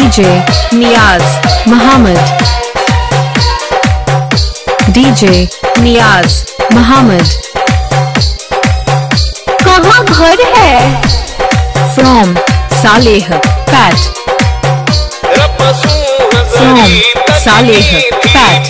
DJ Niaz Muhammad, DJ Niaz Muhammad। कहाँ घर है? From Saleh Pat, from Saleh Pat।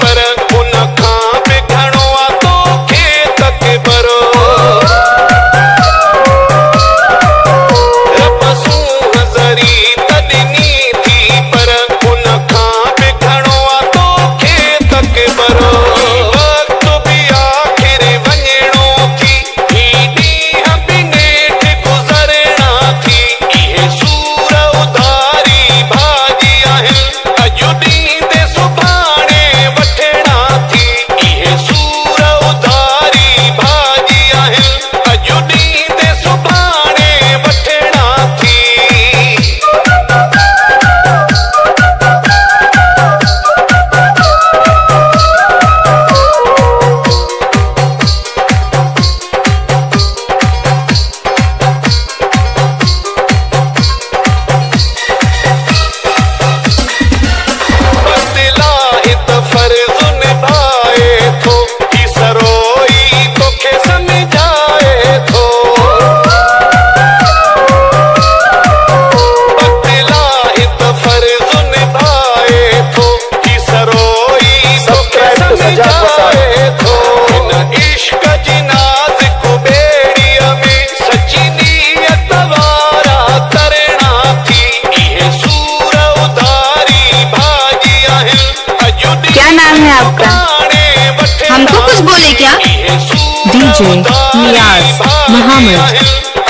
क्या नाम है आपका? हमको कुछ बोले क्या? DJ Niaz Muhammad,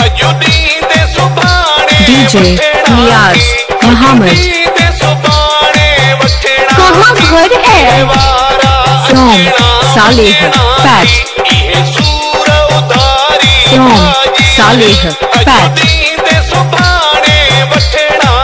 DJ Niaz Muhammad। कहाँ घर है? From Saleh Pat, from Saleh Pat।